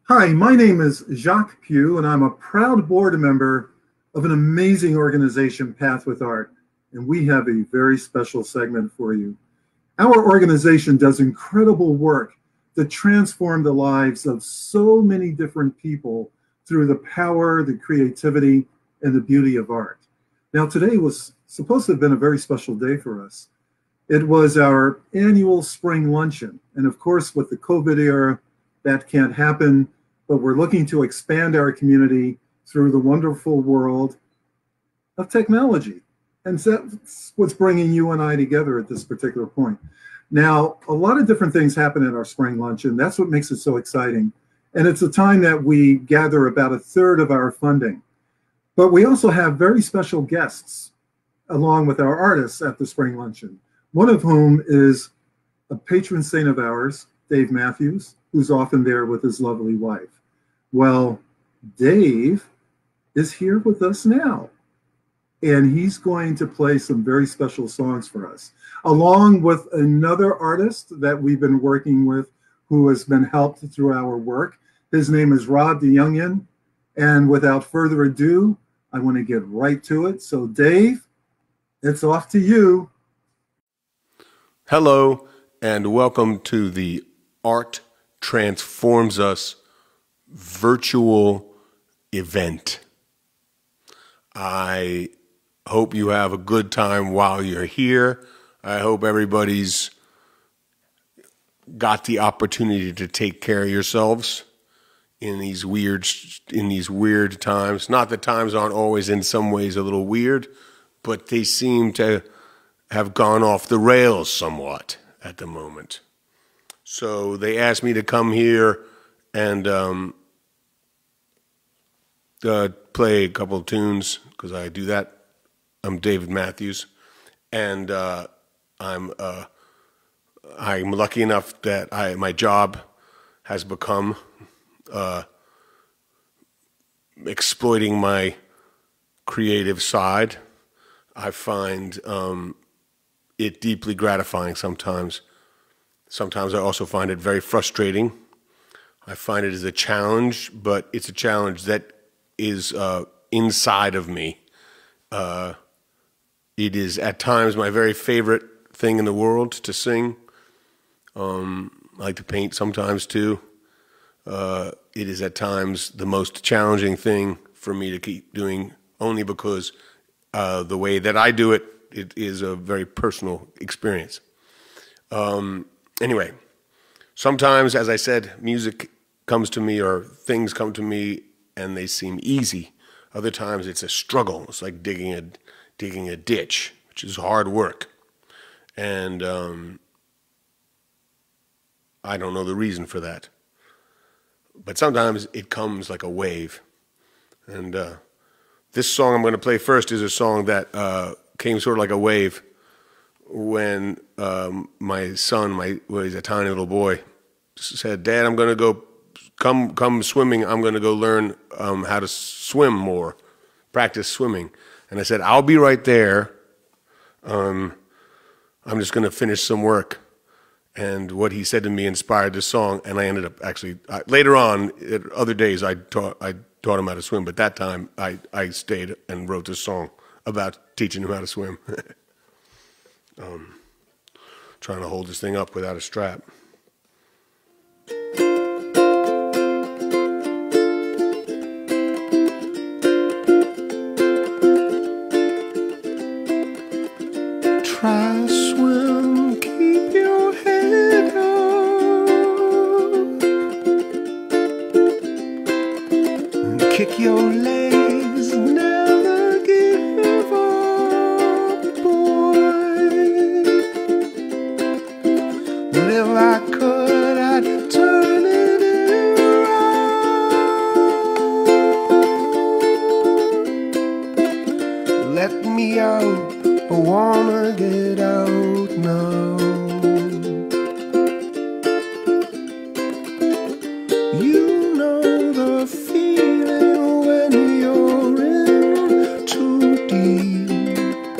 Hi, my name is Jacques Pugh, and I'm a proud board member of an amazing organization, Path with Art. And we have a very special segment for you. Our organization does incredible work to transform the lives of so many different people through the power, the creativity, and the beauty of art. Now, today was supposed to have been a very special day for us. It was our annual spring luncheon. And of course, with the COVID era, that can't happen, but we're looking to expand our community through the wonderful world of technology. And that's what's bringing you and I together at this particular point. Now, a lot of different things happen at our spring luncheon. That's what makes it so exciting. And it's a time that we gather about a third of our funding. But we also have very special guests along with our artists at the spring luncheon, one of whom is a patron saint of ours, Dave Matthews, who's often there with his lovely wife. Well, Dave is here with us now, and he's going to play some very special songs for us, along with another artist that we've been working with who has been helped through our work. His name is Rob DeYoungian, and without further ado, I want to get right to it. So, Dave, it's off to you. Hello, and welcome to the Art Transforms Us virtual event. I hope you have a good time while you're here. I hope everybody's got the opportunity to take care of yourselves in these weird times. Not that times aren't always in some ways a little weird, but they seem to have gone off the rails somewhat at the moment. So they asked me to come here and play a couple of tunes because I do that. I'm David Matthews, and I'm lucky enough that my job has become exploiting my creative side. I find it deeply gratifying sometimes. Sometimes I also find it very frustrating. I find it as a challenge, but it's a challenge that is inside of me. It is at times my very favorite thing in the world to sing. I like to paint sometimes too. It is at times the most challenging thing for me to keep doing, only because the way that I do it, it is a very personal experience. Anyway, sometimes, as I said, music comes to me or things come to me and they seem easy. Other times it's a struggle. It's like digging a ditch, which is hard work. And I don't know the reason for that. But sometimes it comes like a wave. And this song I'm going to play first is a song that came sort of like a wave when my son, he's a tiny little boy, said, "Dad, I'm going to go, come swimming. I'm going to go learn how to swim more, practice swimming." And I said, "I'll be right there. I'm just going to finish some work." And what he said to me inspired this song, and I ended up actually later on, other days I taught him how to swim, but that time I stayed and wrote this song about teaching him how to swim. Trying to hold this thing up without a strap. Try swim, keep your head up, and kick your legs, never give up, boy. If I could, I'd turn it around. Let me out. I wanna get out now. You know the feeling when you're in too deep,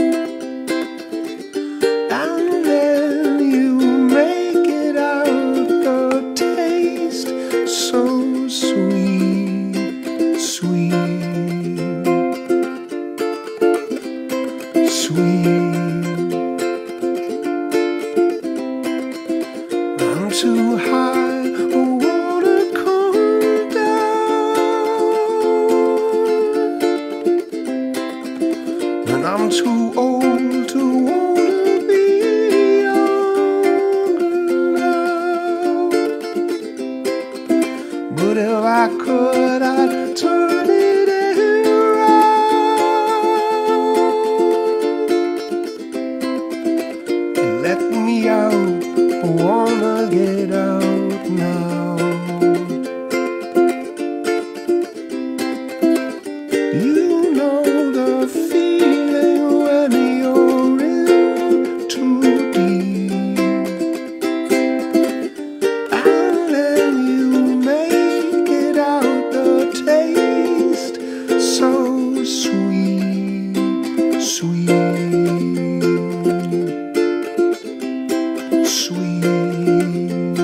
and then you make it out, the taste so sweet. sweet. I'm too high, I wanna come down, and I'm too old to wanna be younger now. But if I could, I'd turn it around. Let me out, I wanna get out now. You know the feeling when you're in too deep, and then you make it out, the taste so sweet, sweet, sweet.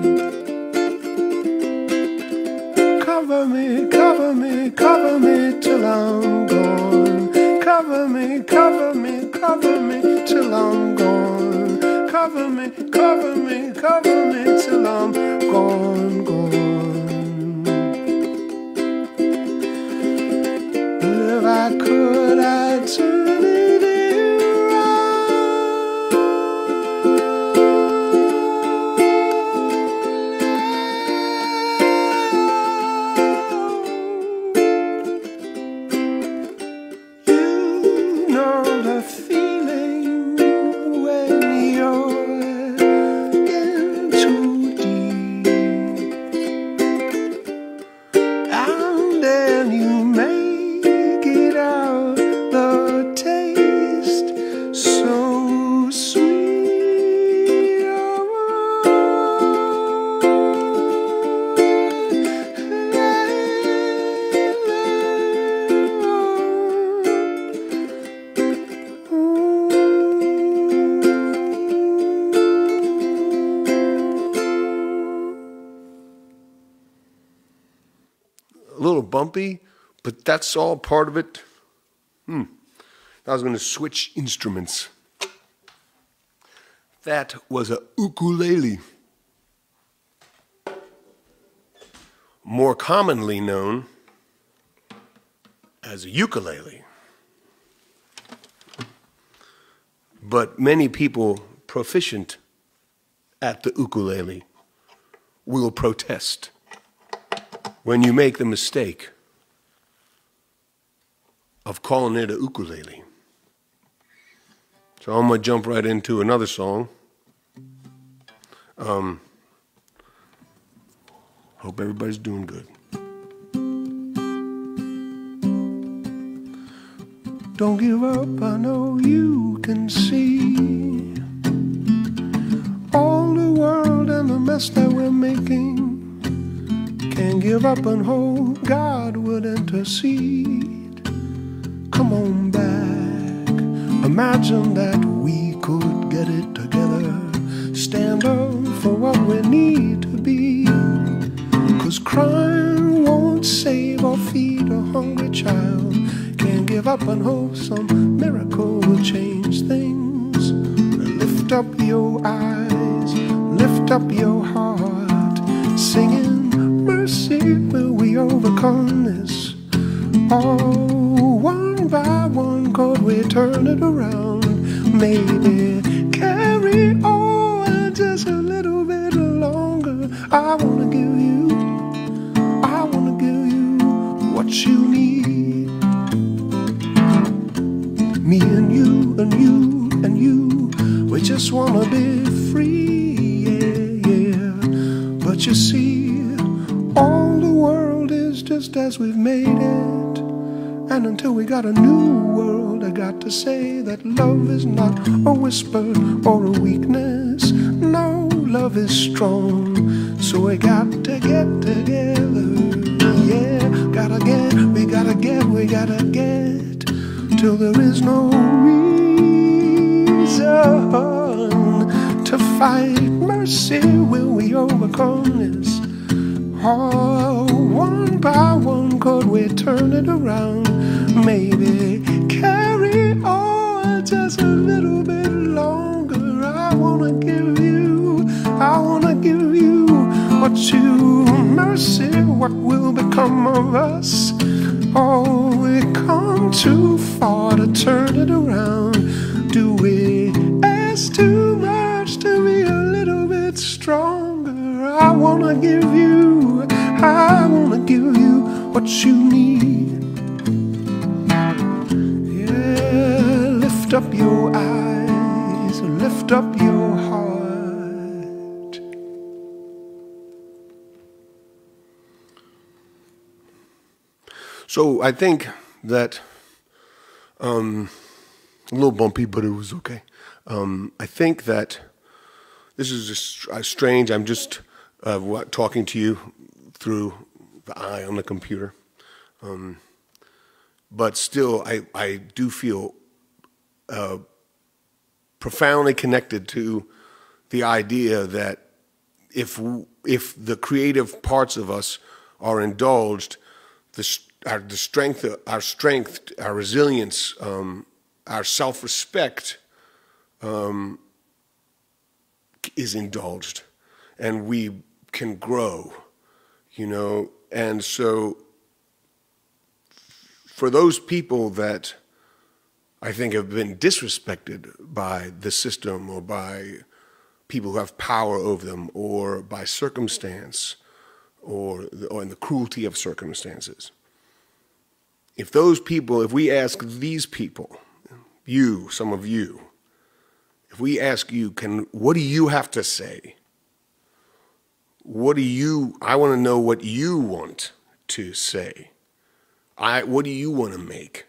Cover me, cover me, cover me till I'm gone. Cover me, cover me, cover me till I'm gone. Cover me, cover me, cover me till I'm gone, gone. If I could, I'd turn it around. You know the feeling when you're in too deep, and then you make it out, the taste so sweet. A little bumpy, but that's all part of it. I was going to switch instruments. That was a ukulele, more commonly known as a ukulele. But many people proficient at the ukulele will protest when you make the mistake of calling it a ukulele. So I'm going to jump right into another song. Hope everybody's doing good. Don't give up, I know you can see all the world and the mess that we're making. Can't give up and hope God would intercede. Come on back, imagine that we could get it together. Stand up for what we need to be. 'Cause crime won't save or feed a hungry child. Can't give up and hope some miracle will change things. Lift up your eyes, lift up your heart, singing mercy will we overcome this. Oh, one by one could we turn it around. Maybe carry on just a little bit longer. I wanna give you what you need. Me and you and you and you, we just wanna be free, yeah, yeah. But you see, all the world is just as we've made it. And until we got a new world, I got to say that love is not a whisper or a weakness. No, love is strong. So we got to get together. Yeah, we gotta get till there is no reason to fight. Mercy, will we overcome this? Oh, one by one could we turn it around? Maybe carry on just to mercy, what will become of us? Oh, we come too far to turn it around. Do we ask too much to be a little bit stronger? I wanna give you what you need. Yeah, lift up your eyes, lift up your heart. So I think that, a little bumpy, but it was okay. I think that this is just strange. I'm just talking to you through the eye on the computer. But still, I do feel profoundly connected to the idea that if the creative parts of us are indulged, our strength, our resilience, our self-respect is indulged, and we can grow, you know. And so for those people that I think have been disrespected by the system or by people who have power over them or by circumstance or in the cruelty of circumstances, if we ask these people, some of you, if we ask you, what do you have to say? I want to know what you want to say. What do you want to make?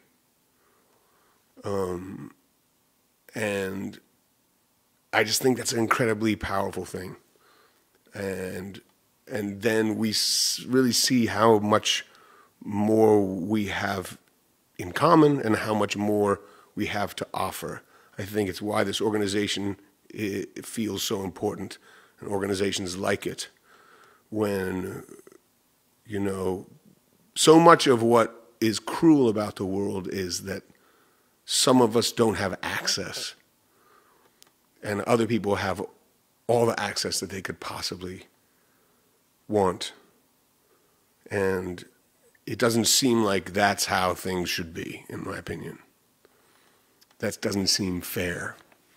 And I just think that's an incredibly powerful thing. And then we really see how much more we have in common and how much more we have to offer. I think it's why this organization it feels so important, and organizations like it, when, you know, so much of what is cruel about the world is that some of us don't have access, and other people have all the access that they could possibly want. And it doesn't seem like that's how things should be, in my opinion. That doesn't seem fair.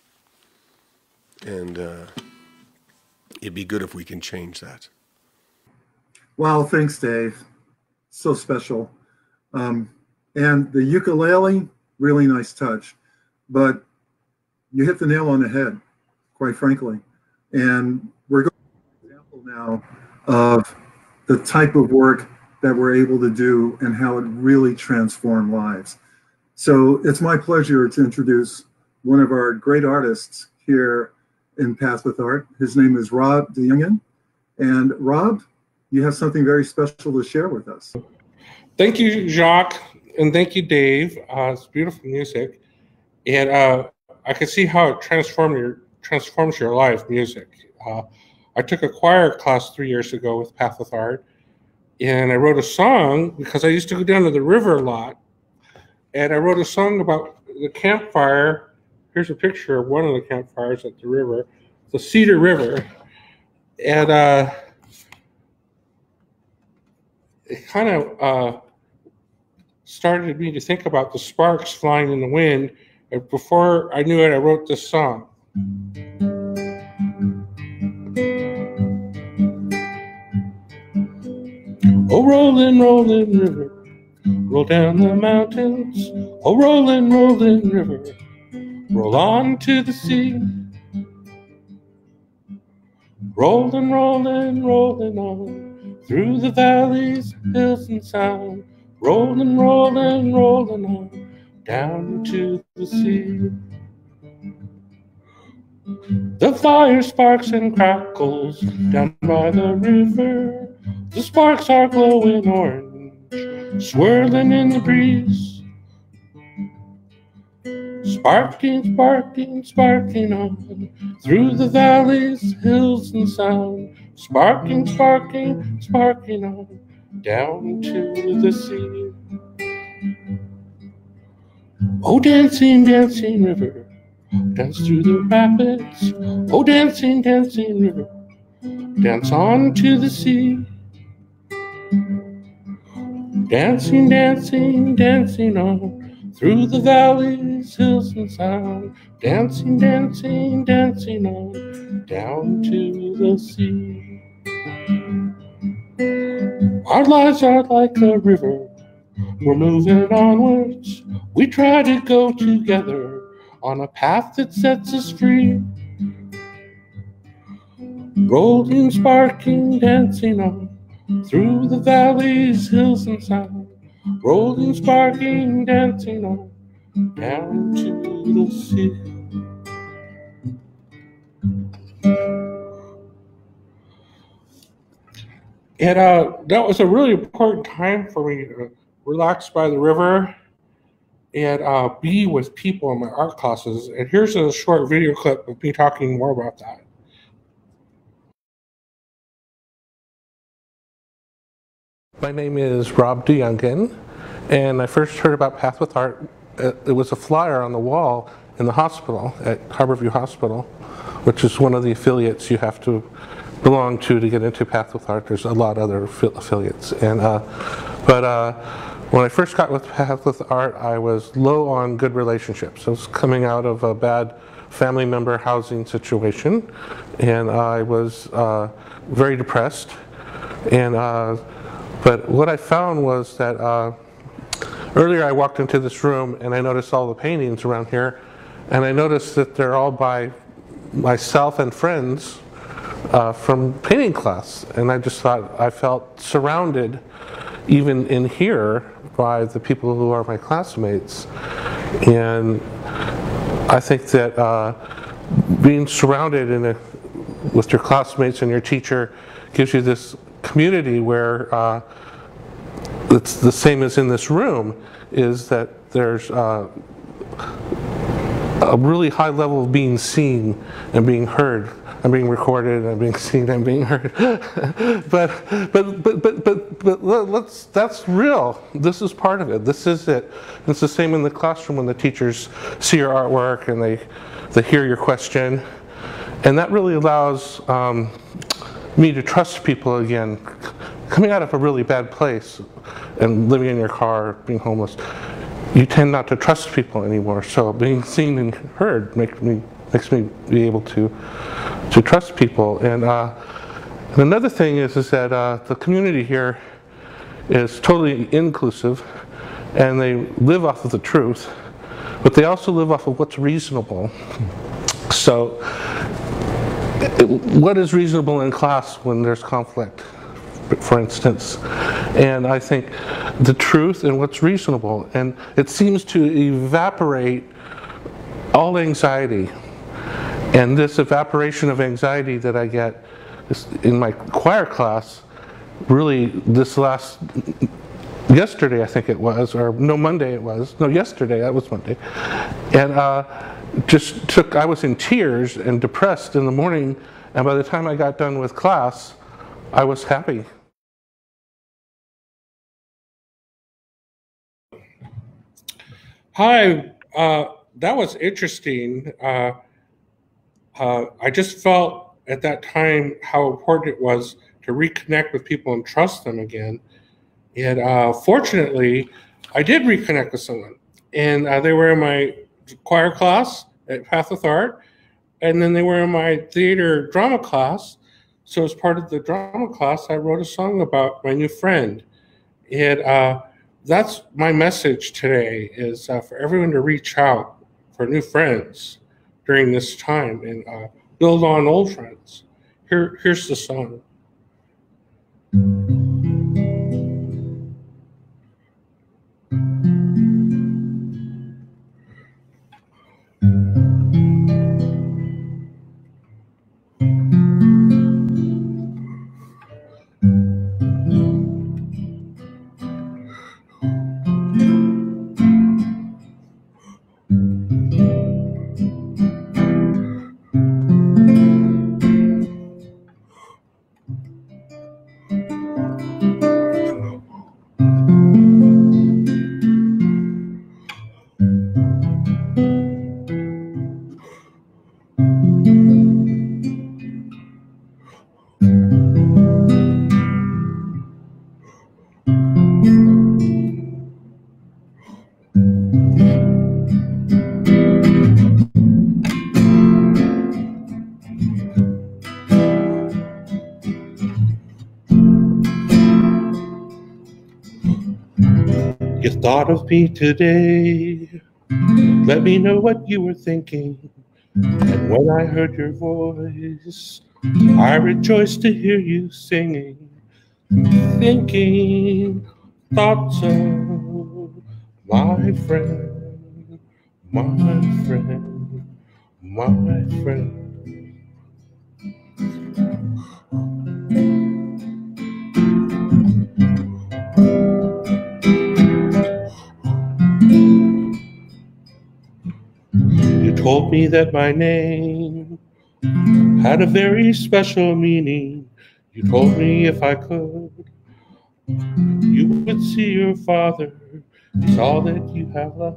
And it'd be good if we can change that. Wow, thanks, Dave. So special. And the ukulele, really nice touch. But you hit the nail on the head, quite frankly. And we're going to an example now of the type of work that we're able to do and how it really transformed lives. So it's my pleasure to introduce one of our great artists here in Path with Art. His name is Rob DeYoungen. And Rob, you have something very special to share with us. Thank you, Jacques, and thank you, Dave. It's beautiful music. And I can see how it transforms your life, music. I took a choir class 3 years ago with Path with Art, and I wrote a song because I used to go down to the river a lot. And I wrote a song about the campfire. Here's a picture of one of the campfires at the river, the Cedar River. And it kind of started me to think about the sparks flying in the wind. And before I knew it, I wrote this song. Oh, rolling, rolling river, roll down the mountains. Oh, rolling, rolling river, roll on to the sea. Rolling, rolling, rolling on through the valleys, hills, and sound. Rolling, rolling, rolling on down to the sea. The fire sparks and crackles down by the river. The sparks are glowing orange, swirling in the breeze. Sparking, sparking, sparking on through the valleys, hills, and sound. Sparking, sparking, sparking on down to the sea. Oh, dancing, dancing river, dance through the rapids. Oh, dancing, dancing river, Dance on to the sea. Dancing, dancing, dancing on through the valleys, hills, and sound. Dancing, dancing, dancing on down to the sea. Our lives are like a river. We're moving onwards. We try to go together on a path that sets us free. Rolling, sparking, dancing on through the valleys, hills, and sound. Rolling, sparking, dancing on down to the sea. And that was a really important time for me to relax by the river and be with people in my art classes. And here's a short video clip of me talking more about that. My name is Rob DeYoungen, and I first heard about Path with Art. It was a flyer on the wall in the hospital at Harborview Hospital, which is one of the affiliates you have to belong to get into Path with Art. There's a lot of other affiliates, and when I first got with Path with Art, I was low on good relationships. I was coming out of a bad family member housing situation, and I was very depressed. And but what I found was that earlier I walked into this room and I noticed all the paintings around here, and I noticed that they're all by myself and friends from painting class. And I just thought I felt surrounded, even in here, by the people who are my classmates. And I think that being surrounded with your classmates and your teacher gives you this community where it's the same as in this room, is that there's a really high level of being seen and being heard. I'm being recorded, I'm being seen, I'm being heard. but that's real. This is part of it. This is it. It's the same in the classroom when the teachers see your artwork and they hear your question. And that really allows me to trust people again. Coming out of a really bad place and living in your car, being homeless, you tend not to trust people anymore. So being seen and heard makes me be able to trust people. And another thing is that the community here is totally inclusive, and they live off of the truth, but they also live off of what's reasonable. So what is reasonable in class when there's conflict, for instance? And I think the truth and what's reasonable, and it seems to evaporate all anxiety. And this evaporation of anxiety that I get in my choir class, really yesterday I think it was, or no, Monday it was, no, yesterday, that was Monday. And I was in tears and depressed in the morning, and by the time I got done with class, I was happy. Hi, that was interesting. I just felt at that time how important it was to reconnect with people and trust them again. And fortunately, I did reconnect with someone. And they were in my choir class at Path with Art, and then they were in my theater drama class. So as part of the drama class, I wrote a song about my new friend. And that's my message today, is for everyone to reach out for new friends during this time and build on old friends. Here's the song. You thought of me today. Let me know what you were thinking. And when I heard your voice, I rejoiced to hear you singing, thinking thoughts of my friend, my friend, my friend. You told me that my name had a very special meaning. You told me if I could, you would see your father. It's all that you have left.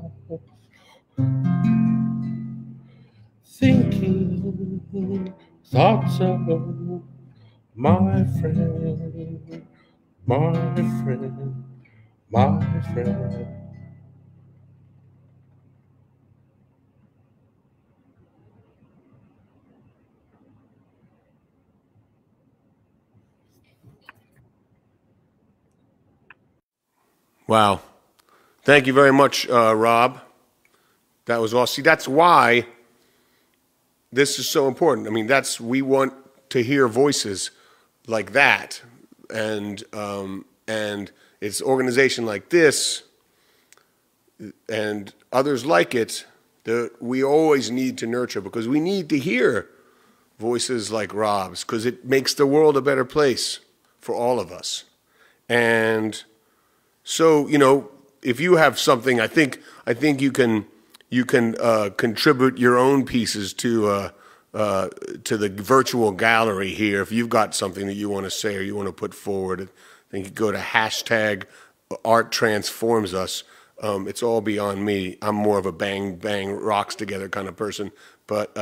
Thinking thoughts of my friend, my friend, my friend. Wow. Thank you very much, Rob. That was awesome. See, that's why this is so important. I mean, we want to hear voices like that, and it's organization like this and others like it that we always need to nurture, because we need to hear voices like Rob's, because it makes the world a better place for all of us. And so, you know, if you have something, I think you can contribute your own pieces to the virtual gallery here. If you've got something that you want to say or you want to put forward, I think you go to #ArtTransformsUs. It's all beyond me. I'm more of a bang bang rocks together kind of person, but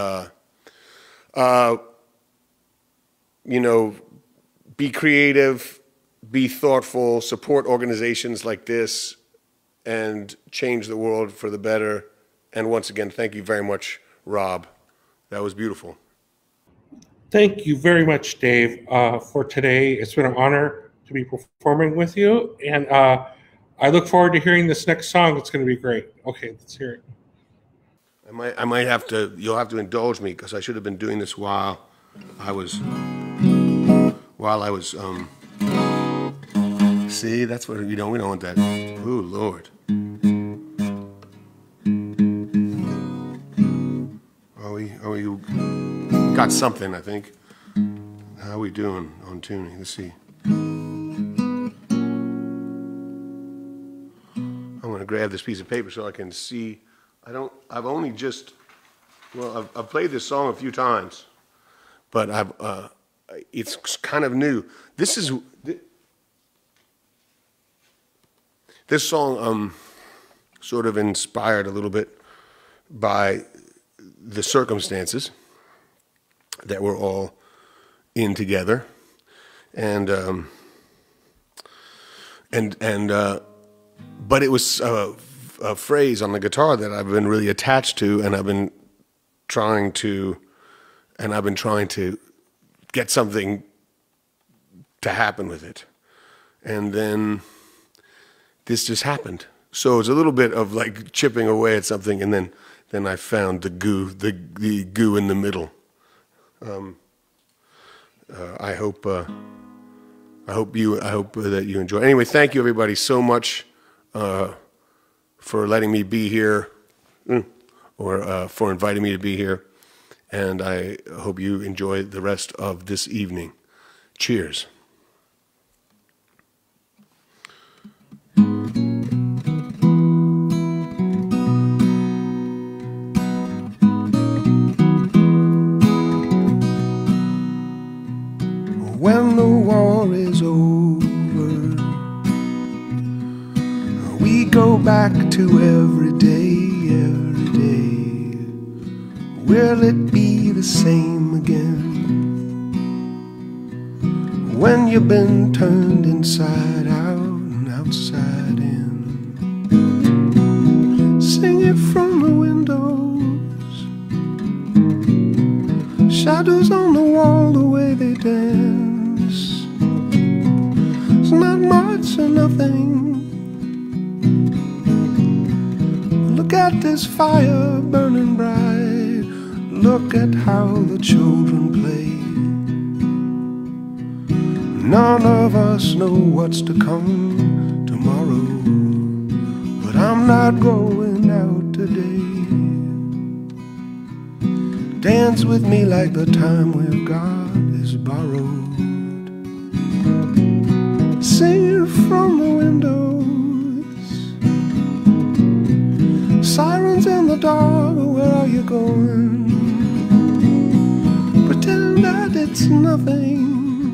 you know, be creative, be thoughtful, support organizations like this, and change the world for the better. And once again, thank you very much, Rob. That was beautiful. Thank you very much, Dave, for today. It's been an honor to be performing with you, and I look forward to hearing this next song. It's going to be great. Okay, let's hear it. I might have to. You'll have to indulge me, because I should have been doing this while I was. See, that's what we don't want that. Ooh, Lord. Are we got something, I think. How are we doing on tuning? Let's see. I'm gonna grab this piece of paper so I can see. I've played this song a few times, but it's kind of new. This song sort of inspired a little bit by the circumstances that we're all in together, and but it was a phrase on the guitar that I've been really attached to, and I've been trying to get something to happen with it, and then this just happened. So it's a little bit of like chipping away at something, and then I found the goo in the middle. I hope that you enjoy. Anyway, thank you everybody so much for letting me be here, or for inviting me to be here, and I hope you enjoy the rest of this evening. Cheers. When the war is over, we go back to every day, every day. Will it be the same again? When you've been turned inside out and outside in, sing it from the windows, shadows on the wall, the way they dance. It's not much or nothing, at this fire burning bright. Look at how the children play. None of us know what's to come tomorrow, but I'm not going out today. Dance with me like the time we've got is borrowed. Sing from the windows. Sirens in the dark, where are you going? Pretend that it's nothing.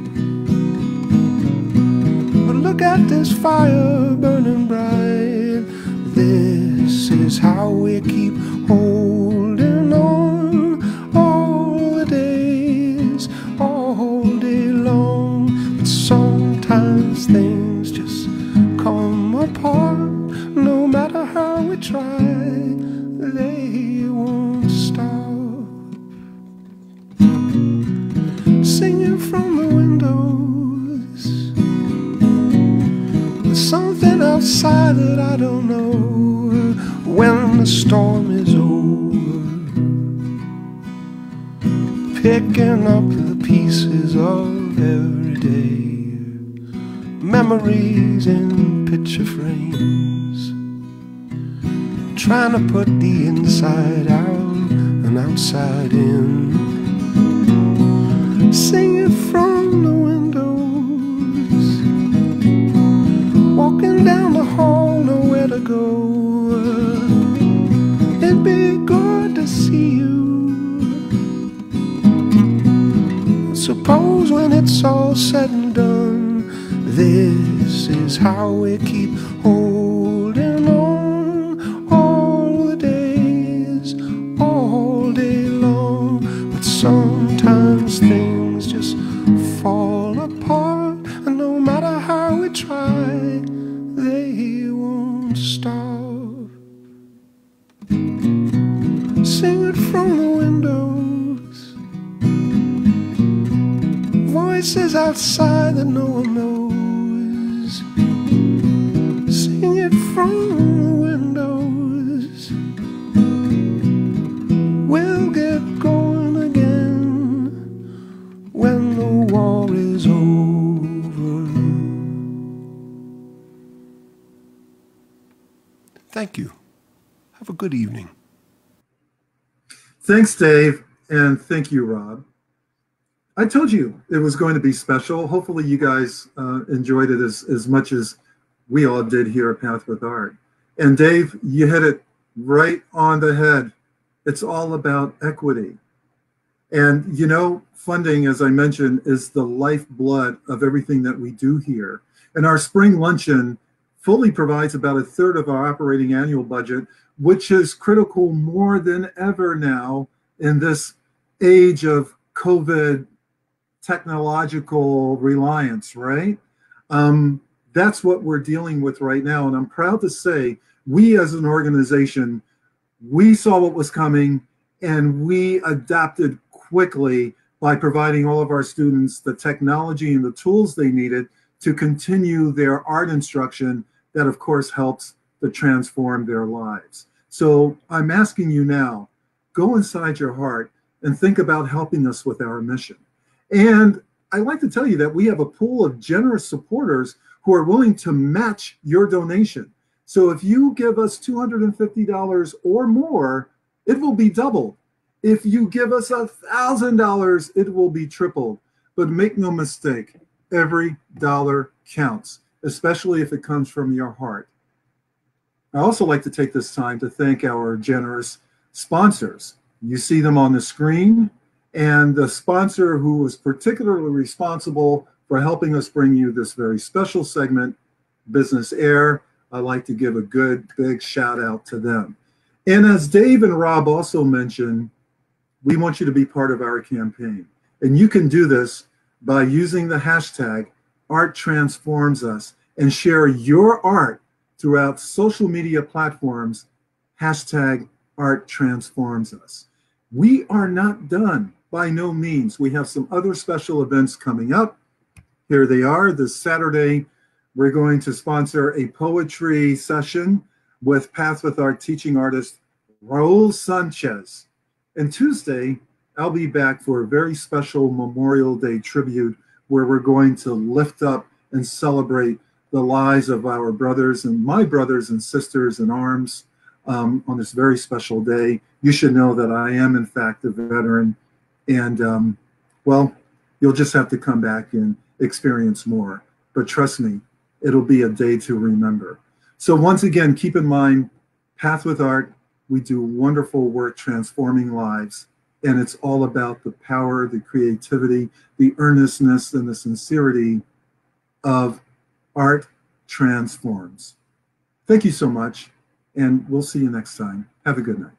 But look at this fire burning bright. This is how we keep holding on all the days, all day long. But sometimes things just come apart. No matter how we try, they won't stop. Singing from the windows. There's something outside that I don't know. When the storm is over, picking up the pieces of every day, memories in picture frames, trying to put the inside out and outside in. Singing from the windows, walking down the hall, nowhere to go. It'd be good to see you. Suppose when it's all said and done, this is how we keep holding on all the days, all day long. But sometimes things just fall apart, and no matter how we try, they won't stop. Sing it from the windows. Voices outside that no one knows. Sing it from the windows. We'll get going again when the war is over. Thank you. Have a good evening. Thanks, Dave, and thank you, Rob. I told you it was going to be special. Hopefully you guys enjoyed it as much as we all did here at Path with Art. And Dave, you hit it right on the head. It's all about equity. And, you know, funding, as I mentioned, is the lifeblood of everything that we do here. And our spring luncheon fully provides about a third of our operating annual budget, which is critical more than ever now in this age of COVID technological reliance, right? That's what we're dealing with right now. And I'm proud to say we as an organization, we saw what was coming and we adapted quickly by providing all of our students the technology and the tools they needed to continue their art instruction that of course helps to transform their lives. So I'm asking you now, go inside your heart and think about helping us with our mission. And I'd like to tell you that we have a pool of generous supporters who are willing to match your donation. So if you give us $250 or more, it will be doubled. If you give us $1,000, it will be tripled. But make no mistake, every dollar counts, especially if it comes from your heart. I also like to take this time to thank our generous sponsors. You see them on the screen, and the sponsor who was particularly responsible for helping us bring you this very special segment, Business Air. I'd like to give a good, big shout out to them. And as Dave and Rob also mentioned, we want you to be part of our campaign. And you can do this by using the hashtag #ArtTransformsUs and share your art throughout social media platforms, #ArtTransformsUs. We are not done, by no means. We have some other special events coming up. Here they are. This Saturday, we're going to sponsor a poetry session with Path with Art teaching artist Raul Sanchez. And Tuesday, I'll be back for a very special Memorial Day tribute where we're going to lift up and celebrate the lives of our brothers and my brothers and sisters in arms on this very special day. You should know that I am, in fact, a veteran. And, well, you'll just have to come back and experience more. But trust me, it'll be a day to remember. So once again, keep in mind, Path with Art, we do wonderful work transforming lives. And it's all about the power, the creativity, the earnestness, and the sincerity of art transforms. Thank you so much, and we'll see you next time. Have a good night.